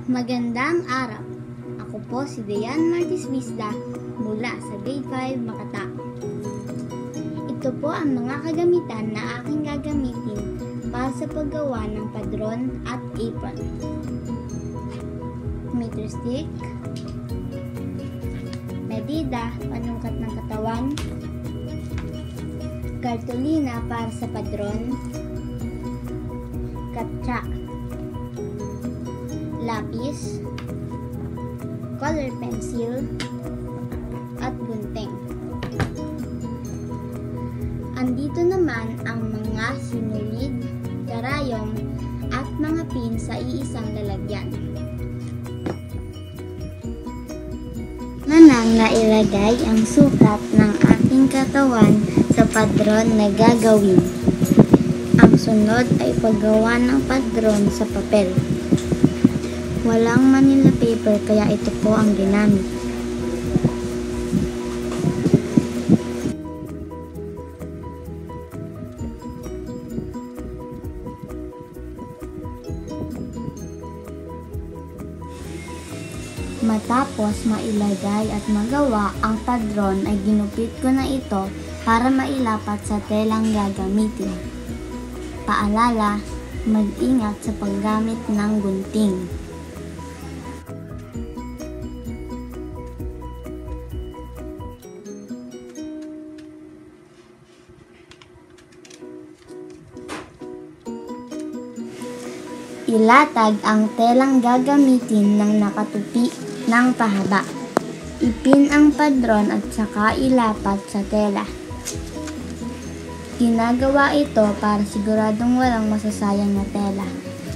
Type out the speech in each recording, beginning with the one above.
Magandang araw! Ako po si Dayan Martis Visda mula sa Grade 5 Makata. Ito po ang mga kagamitan na aking gagamitin para sa paggawa ng padron at apron. Meter stick, medida, panungkat ng katawan, kartolina para sa padron, katsa, lapis, color pencil, at gunting. Andito naman ang mga sinulid, karayom, at mga pin sa iisang lalagyan. Nanang nailagay ang sukat ng ating katawan sa padron na gagawin. Ang sunod ay paggawa ng padron sa papel. Walang Manila paper kaya ito po ang ginamit. Matapos mailagay at magawa ang padron ay ginupit ko na ito para mailapat sa telang gagamitin. Paalala, mag-ingat sa paggamit ng gunting. Ilatag ang telang gagamitin ng nakatupi ng pahaba. Ipin ang padron at saka ilapat sa tela. Ginagawa ito para siguradong walang masasayang na tela.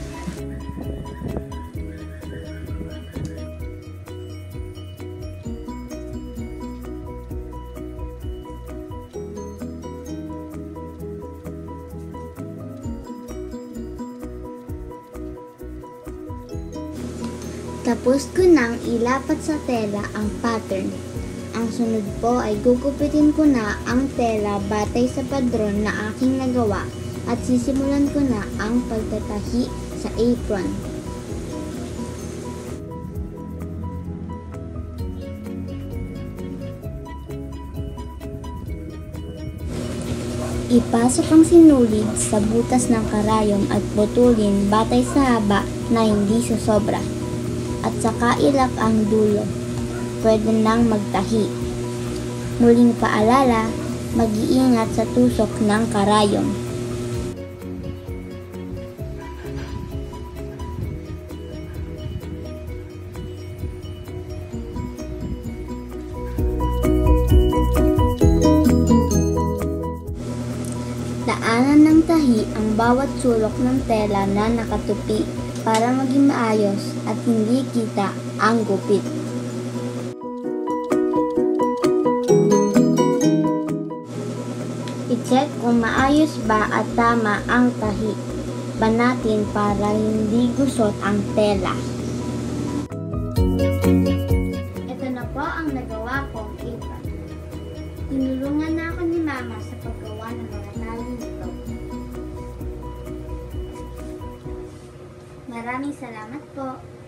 Tapos ko nang ilapat sa tela ang pattern. Ang sunod po ay gugupitin ko na ang tela batay sa padron na aking nagawa at sisimulan ko na ang pagtatahi sa apron. Ipasok ang sinulid sa butas ng karayom at putulin batay sa haba na hindi sosobra. At saka ilak ang dulo. Pwede nang magtahi. Muling paalala, mag-iingat sa tusok ng karayom. Daanan ng tahi ang bawat sulok ng tela na nakatupi para maging maayos at hindi kita ang gupit. I-check kung maayos ba at tama ang tahi. Banatin para hindi gusot ang tela. Ito na po ang nagawa kong apron. Tinulungan na ako ni Mama sa paggawa ng mga tali nito. Maraming salamat po.